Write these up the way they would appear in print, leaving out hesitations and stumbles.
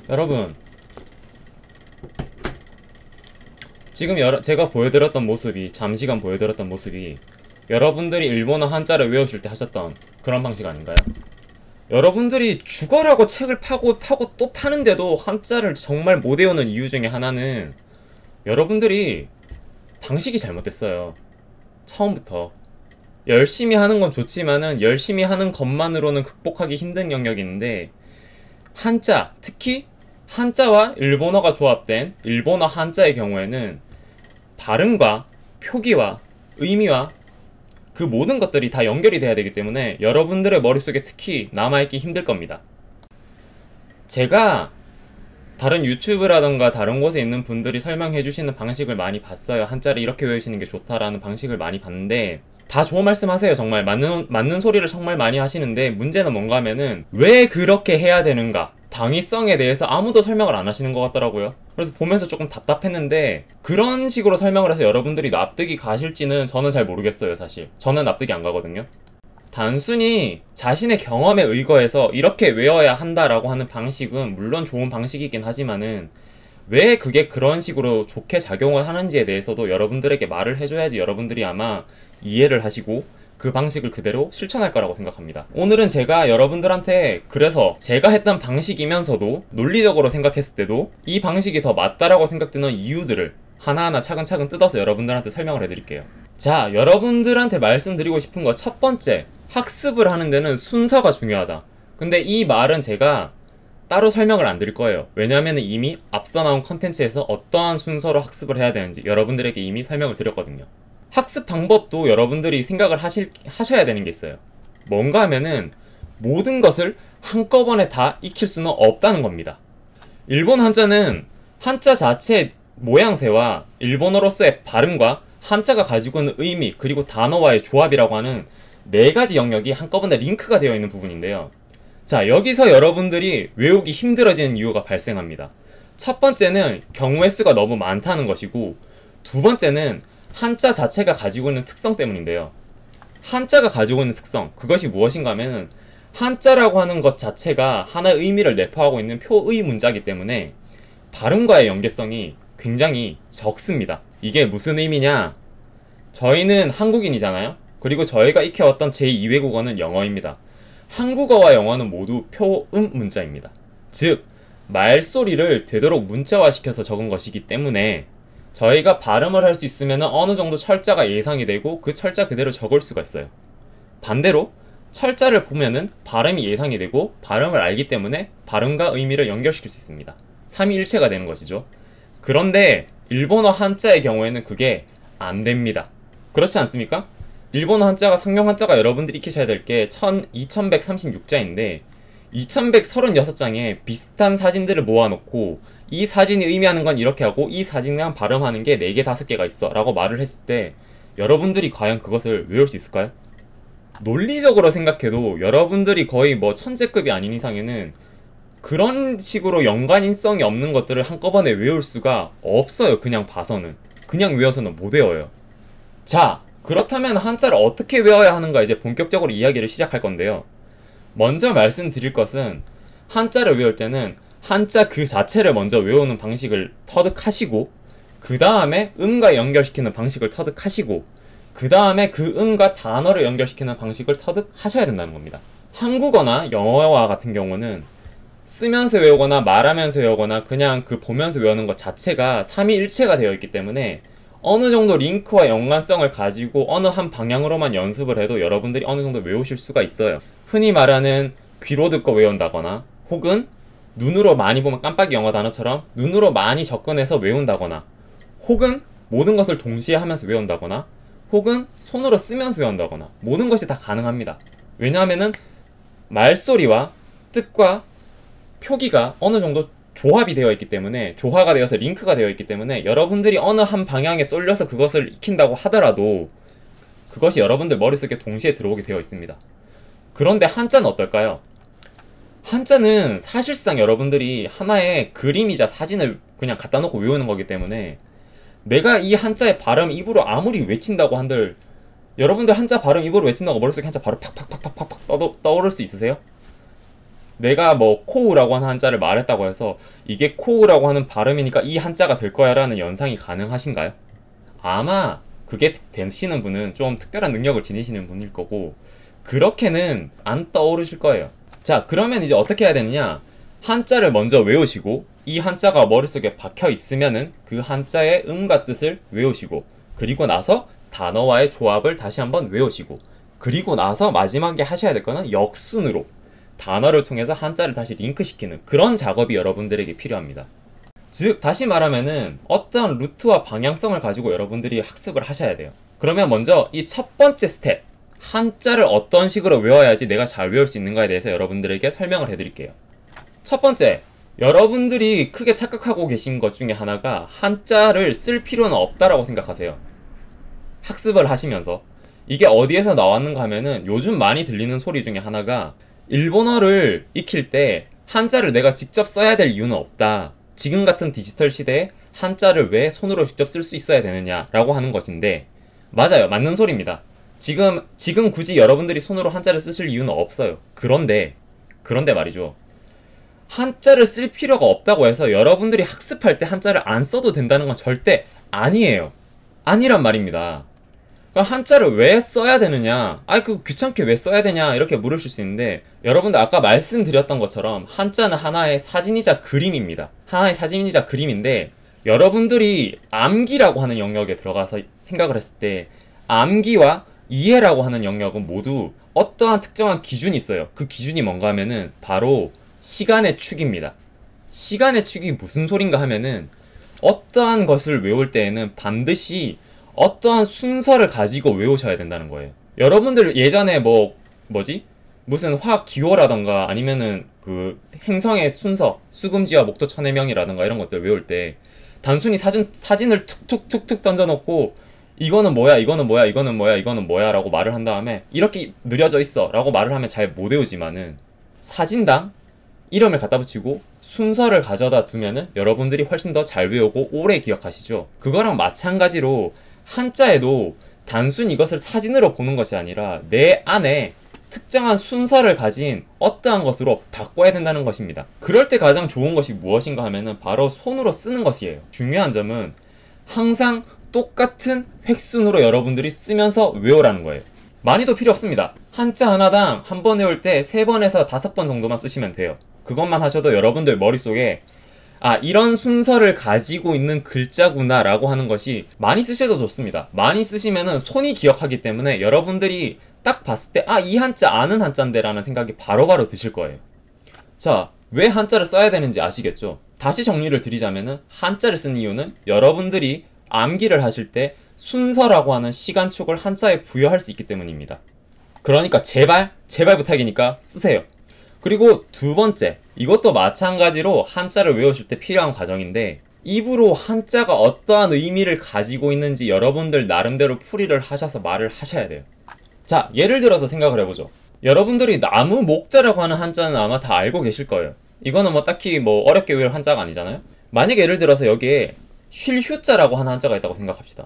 여러분, 지금 제가 보여드렸던 모습이, 잠시간 보여드렸던 모습이 여러분들이 일본어 한자를 외우실 때 하셨던 그런 방식 아닌가요? 여러분들이 죽어라고 책을 파고 또 파는데도 한자를 정말 못 외우는 이유 중에 하나는 여러분들이 방식이 잘못됐어요. 처음부터. 열심히 하는 건 좋지만은 열심히 하는 것만으로는 극복하기 힘든 영역이 있는데, 한자, 특히 한자와 일본어가 조합된 일본어 한자의 경우에는 발음과 표기와 의미와 그 모든 것들이 다 연결이 돼야 되기 때문에 여러분들의 머릿속에 특히 남아있기 힘들 겁니다. 제가 다른 유튜브라던가 다른 곳에 있는 분들이 설명해 주시는 방식을 많이 봤어요. 한자를 이렇게 외우시는 게 좋다라는 방식을 많이 봤는데 다 좋은 말씀 하세요. 정말 맞는 소리를 정말 많이 하시는데, 문제는 뭔가 하면은 왜 그렇게 해야 되는가, 당위성에 대해서 아무도 설명을 안 하시는 것 같더라고요. 그래서 보면서 조금 답답했는데, 그런 식으로 설명을 해서 여러분들이 납득이 가실지는 저는 잘 모르겠어요. 사실 저는 납득이 안 가거든요. 단순히 자신의 경험에 의거해서 이렇게 외워야 한다라고 하는 방식은 물론 좋은 방식이긴 하지만은 왜 그게 그런 식으로 좋게 작용을 하는지에 대해서도 여러분들에게 말을 해줘야지 여러분들이 아마 이해를 하시고 그 방식을 그대로 실천할 거라고 생각합니다. 오늘은 제가 여러분들한테 그래서 제가 했던 방식이면서도 논리적으로 생각했을 때도 이 방식이 더 맞다라고 생각되는 이유들을 하나하나 차근차근 뜯어서 여러분들한테 설명을 해드릴게요. 자, 여러분들한테 말씀드리고 싶은 거 첫 번째, 학습을 하는 데는 순서가 중요하다. 근데 이 말은 제가 따로 설명을 안 드릴 거예요. 왜냐하면 이미 앞서 나온 컨텐츠에서 어떠한 순서로 학습을 해야 되는지 여러분들에게 이미 설명을 드렸거든요. 학습 방법도 여러분들이 생각을 하셔야 되는 게 있어요. 뭔가 하면은 모든 것을 한꺼번에 다 익힐 수는 없다는 겁니다. 일본 한자는 한자 자체의 모양새와 일본어로서의 발음과 한자가 가지고 있는 의미, 그리고 단어와의 조합이라고 하는 4가지 영역이 한꺼번에 링크가 되어 있는 부분인데요. 자, 여기서 여러분들이 외우기 힘들어지는 이유가 발생합니다. 첫 번째는 경우의 수가 너무 많다는 것이고, 두 번째는 한자 자체가 가지고 있는 특성 때문인데요. 한자가 가지고 있는 특성, 그것이 무엇인가 하면은 한자라고 하는 것 자체가 하나의 의미를 내포하고 있는 표의 문자이기 때문에 발음과의 연계성이 굉장히 적습니다. 이게 무슨 의미냐? 저희는 한국인이잖아요. 그리고 저희가 익혀왔던 제2외국어는 영어입니다. 한국어와 영어는 모두 표음 문자입니다. 즉, 말소리를 되도록 문자화시켜서 적은 것이기 때문에 저희가 발음을 할 수 있으면 어느 정도 철자가 예상이 되고 그 철자 그대로 적을 수가 있어요. 반대로 철자를 보면은 발음이 예상이 되고 발음을 알기 때문에 발음과 의미를 연결시킬 수 있습니다. 삼위일체가 되는 것이죠. 그런데 일본어 한자의 경우에는 그게 안 됩니다. 그렇지 않습니까? 일본어 한자가, 상용 한자가 여러분들이 익히셔야 될 게 2136자인데 2136장에 비슷한 사진들을 모아놓고 이 사진이 의미하는 건 이렇게 하고 이 사진이랑 발음하는 게 4개, 5개가 있어 라고 말을 했을 때 여러분들이 과연 그것을 외울 수 있을까요? 논리적으로 생각해도 여러분들이 거의 뭐 천재급이 아닌 이상에는 그런 식으로 연관성이 없는 것들을 한꺼번에 외울 수가 없어요. 그냥 봐서는. 그냥 외워서는 못 외워요. 자, 그렇다면 한자를 어떻게 외워야 하는가 이제 본격적으로 이야기를 시작할 건데요. 먼저 말씀드릴 것은 한자를 외울 때는 한자 그 자체를 먼저 외우는 방식을 터득하시고, 그 다음에 음과 연결시키는 방식을 터득하시고, 그 다음에 그 음과 단어를 연결시키는 방식을 터득하셔야 된다는 겁니다. 한국어나 영어와 같은 경우는 쓰면서 외우거나 말하면서 외우거나 그냥 그 보면서 외우는 것 자체가 삼위일체가 되어 있기 때문에 어느 정도 링크와 연관성을 가지고 어느 한 방향으로만 연습을 해도 여러분들이 어느 정도 외우실 수가 있어요. 흔히 말하는 귀로 듣고 외운다거나, 혹은 눈으로 많이 보면 깜빡이 영어 단어처럼 눈으로 많이 접근해서 외운다거나, 혹은 모든 것을 동시에 하면서 외운다거나, 혹은 손으로 쓰면서 외운다거나, 모든 것이 다 가능합니다. 왜냐하면은 말소리와 뜻과 표기가 어느 정도 조합이 되어 있기 때문에, 조화가 되어서 링크가 되어 있기 때문에 여러분들이 어느 한 방향에 쏠려서 그것을 익힌다고 하더라도 그것이 여러분들 머릿속에 동시에 들어오게 되어 있습니다. 그런데 한자는 어떨까요? 한자는 사실상 여러분들이 하나의 그림이자 사진을 그냥 갖다 놓고 외우는 거기 때문에 내가 이 한자의 발음 입으로 아무리 외친다고 한들, 여러분들 한자 발음 입으로 외친다고 머릿속에 한자 바로 팍팍팍팍팍 떠오를 수 있으세요? 내가 뭐 코우라고 하는 한자를 말했다고 해서 이게 코우라고 하는 발음이니까 이 한자가 될 거야 라는 연상이 가능하신가요? 아마 그게 되시는 분은 좀 특별한 능력을 지니시는 분일 거고 그렇게는 안 떠오르실 거예요. 자, 그러면 이제 어떻게 해야 되느냐? 한자를 먼저 외우시고 이 한자가 머릿속에 박혀 있으면은 그 한자의 음과 뜻을 외우시고 그리고 나서 단어와의 조합을 다시 한번 외우시고 그리고 나서 마지막에 하셔야 될 거는 역순으로 단어를 통해서 한자를 다시 링크시키는 그런 작업이 여러분들에게 필요합니다. 즉 다시 말하면은 어떤 루트와 방향성을 가지고 여러분들이 학습을 하셔야 돼요. 그러면 먼저 이 첫 번째 스텝, 한자를 어떤 식으로 외워야지 내가 잘 외울 수 있는가에 대해서 여러분들에게 설명을 해드릴게요. 첫 번째, 여러분들이 크게 착각하고 계신 것 중에 하나가 한자를 쓸 필요는 없다라고 생각하세요. 학습을 하시면서 이게 어디에서 나왔는가 하면은 요즘 많이 들리는 소리 중에 하나가 일본어를 익힐 때 한자를 내가 직접 써야 될 이유는 없다. 지금 같은 디지털 시대에 한자를 왜 손으로 직접 쓸 수 있어야 되느냐라고 하는 것인데 맞아요. 맞는 소리입니다. 지금 굳이 여러분들이 손으로 한자를 쓰실 이유는 없어요. 그런데 말이죠. 한자를 쓸 필요가 없다고 해서 여러분들이 학습할 때 한자를 안 써도 된다는 건 절대 아니에요. 아니란 말입니다. 한자를 왜 써야 되느냐? 그 귀찮게 왜 써야 되냐? 이렇게 물으실 수 있는데 여러분들 아까 말씀드렸던 것처럼 한자는 하나의 사진이자 그림입니다. 하나의 사진이자 그림인데 여러분들이 암기라고 하는 영역에 들어가서 생각을 했을 때 암기와 이해라고 하는 영역은 모두 어떠한 특정한 기준이 있어요. 그 기준이 뭔가 하면은 바로 시간의 축입니다. 시간의 축이 무슨 소린가 하면은 어떠한 것을 외울 때에는 반드시 어떠한 순서를 가지고 외우셔야 된다는 거예요. 여러분들 예전에 무슨 화학 기호라던가 아니면은 그 행성의 순서, 수금지와 목도 천해명이라던가 이런 것들 외울 때 단순히 사진을 툭툭툭툭 던져놓고 이거는 뭐야, 이거는 뭐야, 이거는 뭐야, 이거는 뭐야 라고 말을 한 다음에 이렇게 느려져 있어 라고 말을 하면 잘 못 외우지만은 사진당 이름을 갖다 붙이고 순서를 가져다 두면은 여러분들이 훨씬 더 잘 외우고 오래 기억하시죠. 그거랑 마찬가지로 한자에도 단순히 이것을 사진으로 보는 것이 아니라 내 안에 특정한 순서를 가진 어떠한 것으로 바꿔야 된다는 것입니다. 그럴 때 가장 좋은 것이 무엇인가 하면은 바로 손으로 쓰는 것이에요. 중요한 점은 항상 똑같은 획순으로 여러분들이 쓰면서 외우라는 거예요. 많이도 필요 없습니다. 한자 하나당 한 번 외울 때 3번에서 5번 정도만 쓰시면 돼요. 그것만 하셔도 여러분들 머릿속에 이런 순서를 가지고 있는 글자구나 라고 하는 것이 많이 쓰셔도 좋습니다. 많이 쓰시면은 손이 기억하기 때문에 여러분들이 딱 봤을 때 이 한자 아는 한자인데 라는 생각이 바로바로 드실 거예요. 자, 왜 한자를 써야 되는지 아시겠죠? 다시 정리를 드리자면은 한자를 쓴 이유는 여러분들이 암기를 하실 때 순서라고 하는 시간축을 한자에 부여할 수 있기 때문입니다. 그러니까 제발 부탁이니까 쓰세요. 그리고 두 번째, 이것도 마찬가지로 한자를 외우실 때 필요한 과정인데 입으로 한자가 어떠한 의미를 가지고 있는지 여러분들 나름대로 풀이를 하셔서 말을 하셔야 돼요. 자, 예를 들어서 생각을 해보죠. 여러분들이 나무 목자라고 하는 한자는 아마 다 알고 계실 거예요. 이거는 딱히 어렵게 외울 한자가 아니잖아요. 만약에 예를 들어서 여기에 쉴휴자라고 하는 한자가 있다고 생각합시다.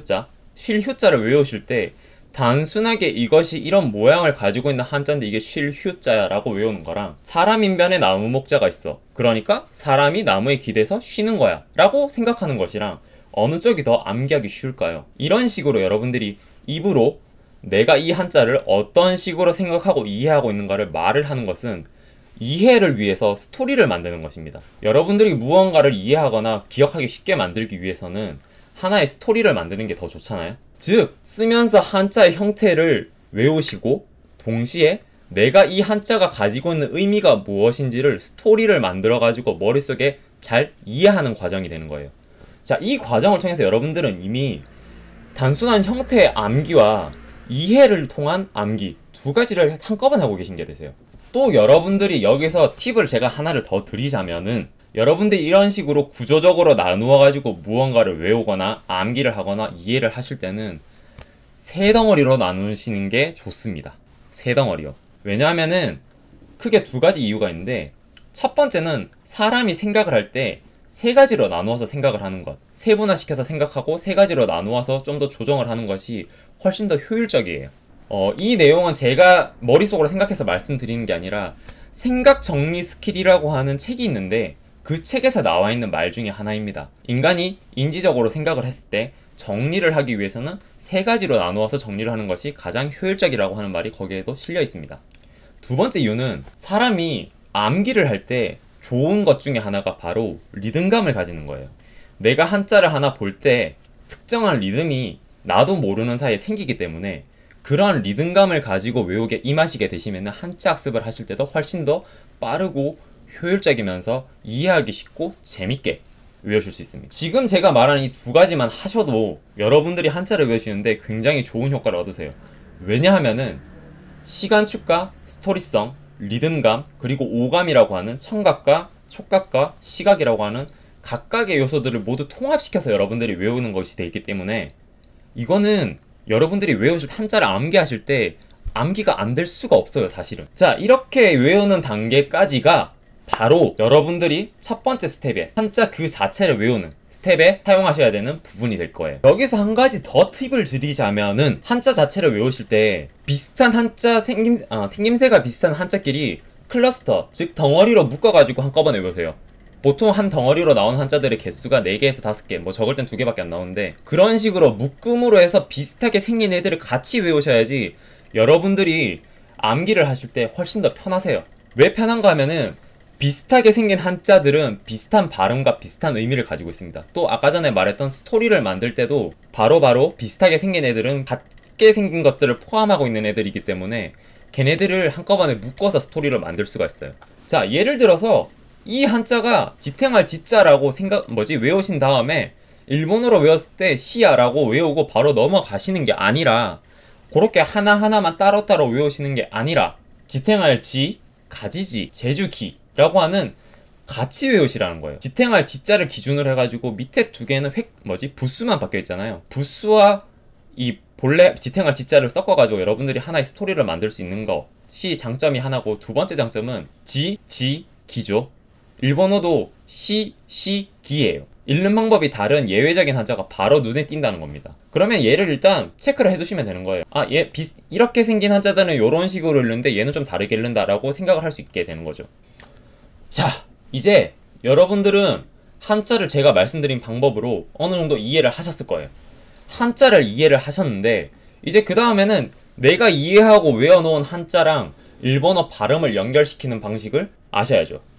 쉴휴자를 외우실 때 단순하게 이것이 이런 모양을 가지고 있는 한자인데 이게 쉴휴자야 라고 외우는 거랑 사람 인변에 나무 목자가 있어, 그러니까 사람이 나무에 기대서 쉬는 거야 라고 생각하는 것이랑 어느 쪽이 더 암기하기 쉬울까요? 이런 식으로 여러분들이 입으로 내가 이 한자를 어떤 식으로 생각하고 이해하고 있는가를 말을 하는 것은 이해를 위해서 스토리를 만드는 것입니다. 여러분들이 무언가를 이해하거나 기억하기 쉽게 만들기 위해서는 하나의 스토리를 만드는 게 더 좋잖아요. 즉, 쓰면서 한자의 형태를 외우시고 동시에 내가 이 한자가 가지고 있는 의미가 무엇인지를 스토리를 만들어 가지고 머릿속에 잘 이해하는 과정이 되는 거예요. 자, 이 과정을 통해서 여러분들은 이미 단순한 형태의 암기와 이해를 통한 암기 두 가지를 한꺼번에 하고 계신 게 되세요. 또 여러분들이 여기서 팁을 제가 하나를 더 드리자면은 여러분들이 이런 식으로 구조적으로 나누어 가지고 무언가를 외우거나 암기를 하거나 이해를 하실 때는 세 덩어리로 나누시는 게 좋습니다. 세 덩어리요. 왜냐하면은 크게 두 가지 이유가 있는데 첫 번째는 사람이 생각을 할 때 세 가지로 나누어서 생각을 하는 것, 세분화시켜서 생각하고 세 가지로 나누어서 좀 더 조정을 하는 것이 훨씬 더 효율적이에요. 이 내용은 제가 머릿속으로 생각해서 말씀드리는 게 아니라 생각 정리 스킬이라고 하는 책이 있는데 그 책에서 나와 있는 말 중에 하나입니다. 인간이 인지적으로 생각을 했을 때 정리를 하기 위해서는 세 가지로 나누어서 정리를 하는 것이 가장 효율적이라고 하는 말이 거기에도 실려 있습니다. 두 번째 이유는 사람이 암기를 할 때 좋은 것 중에 하나가 바로 리듬감을 가지는 거예요. 내가 한자를 하나 볼 때 특정한 리듬이 나도 모르는 사이에 생기기 때문에 그런 리듬감을 가지고 외우게 임하시게 되시면 한자 학습을 하실 때도 훨씬 더 빠르고 효율적이면서 이해하기 쉽고 재밌게 외우실 수 있습니다. 지금 제가 말한 이 두 가지만 하셔도 여러분들이 한자를 외우시는데 굉장히 좋은 효과를 얻으세요. 왜냐하면은 시간 축과 스토리성, 리듬감, 그리고 오감이라고 하는 청각과 촉각과 시각이라고 하는 각각의 요소들을 모두 통합시켜서 여러분들이 외우는 것이 되어 있기 때문에 이거는 여러분들이 외우실 한자를 암기하실 때 암기가 안 될 수가 없어요, 사실은. 자, 이렇게 외우는 단계까지가 바로 여러분들이 첫 번째 스텝에 한자 그 자체를 외우는 스텝에 사용하셔야 되는 부분이 될 거예요. 여기서 한 가지 더 팁을 드리자면은 한자 자체를 외우실 때 비슷한 한자 생김새가 비슷한 한자끼리 클러스터, 즉 덩어리로 묶어가지고 한꺼번에 외우세요. 보통 한 덩어리로 나온 한자들의 개수가 4개에서 5개, 뭐 적을 땐 2개밖에 안 나오는데 그런 식으로 묶음으로 해서 비슷하게 생긴 애들을 같이 외우셔야지 여러분들이 암기를 하실 때 훨씬 더 편하세요. 왜 편한가 하면은 비슷하게 생긴 한자들은 비슷한 발음과 비슷한 의미를 가지고 있습니다. 또 아까 전에 말했던 스토리를 만들 때도 바로바로 비슷하게 생긴 애들은 같게 생긴 것들을 포함하고 있는 애들이기 때문에 걔네들을 한꺼번에 묶어서 스토리를 만들 수가 있어요. 자, 예를 들어서 이 한자가 지탱할 지자라고 외우신 다음에 일본어로 외웠을 때 시야라고 외우고 바로 넘어가시는 게 아니라 그렇게 하나하나만 따로따로 외우시는 게 아니라 지탱할 지, 가지지, 제주기라고 하는 같이 외우시라는 거예요. 지탱할 지자를 기준으로 해가지고 밑에 두 개는 부수만 바뀌어 있잖아요. 부수와 이 본래 지탱할 지자를 섞어가지고 여러분들이 하나의 스토리를 만들 수 있는 것이 장점이 하나고, 두 번째 장점은 지, 기죠. 일본어도 시, 기예요. 읽는 방법이 다른 예외적인 한자가 바로 눈에 띈다는 겁니다. 그러면 얘를 일단 체크를 해두시면 되는 거예요. 이렇게 생긴 한자들은 이런 식으로 읽는데 얘는 좀 다르게 읽는다라고 생각을 할 수 있게 되는 거죠. 자, 이제 여러분들은 한자를 제가 말씀드린 방법으로 어느 정도 이해를 하셨을 거예요. 한자를 이해를 하셨는데 이제 그 다음에는 내가 이해하고 외워놓은 한자랑 일본어 발음을 연결시키는 방식을 아셔야죠.